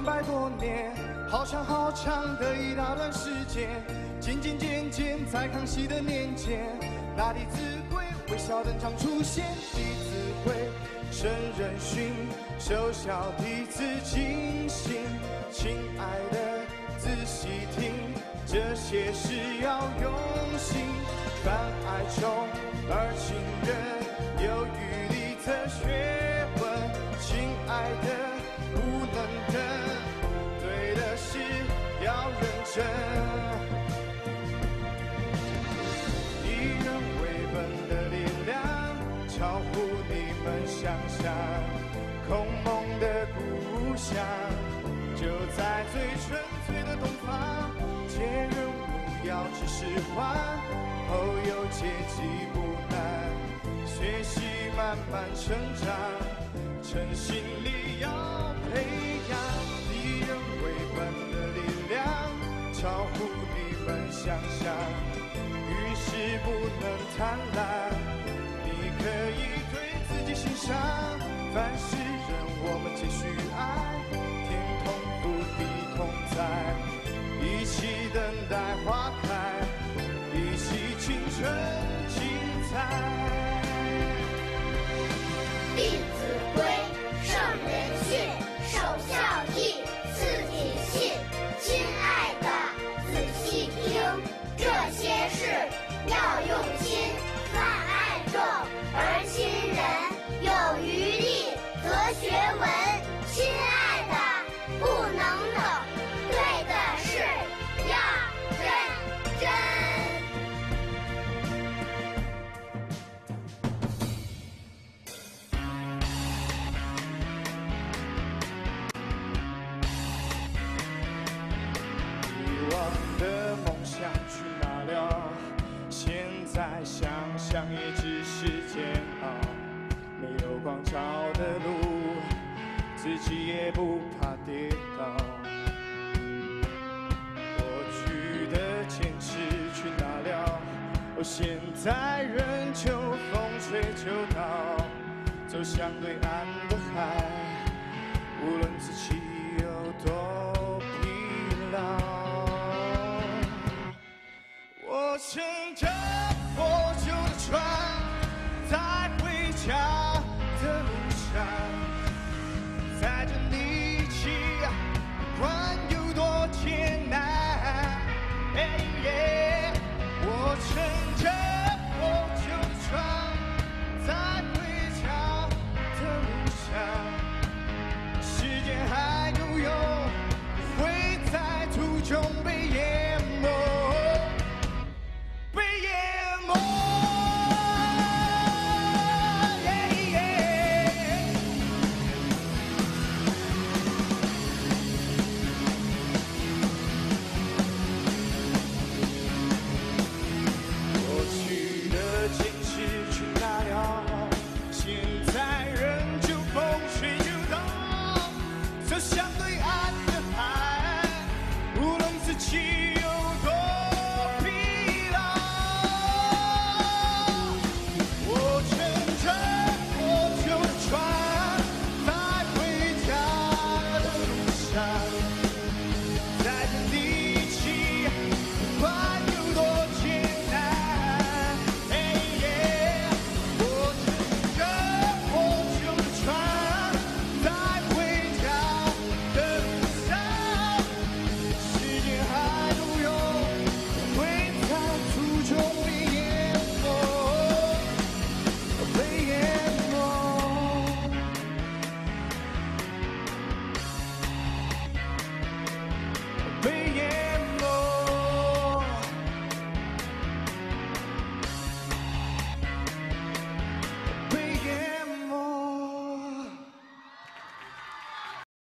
200多年，好长好长的一大段时间。渐渐，在康熙的年间，那弟子规微笑登场出现，弟子规圣人训，首孝弟子精行。亲爱的，仔细听，这些事要用心。凡爱宠而亲人，有余力则学问。亲爱的，不能等，对的事要认真。以人为本的力量，超乎你们想象。孔孟的故乡，就在最纯粹的东方。借人物要知识换，后有阶级不难。学习慢慢成长，诚信力要培养。以人为本的力量，超乎你们想象。遇事不能贪婪，你可以对自己欣赏。凡是人，我们皆需爱，天同福，地同在，一起等待花开，一起青春精彩。 弟子规，圣人训，首孝悌，次谨信。亲爱的，仔细听，这些事要用心。泛爱众而亲仁，有余力则学文。亲爱的，不能等，对的事要认真。 遗忘的梦想去哪了？现在想想也只是煎熬。没有光照的路，自己也不怕跌倒。过去的坚持去哪了？现在仍旧风吹秋倒，走向对岸的海，无论自己有多疲劳。我成长。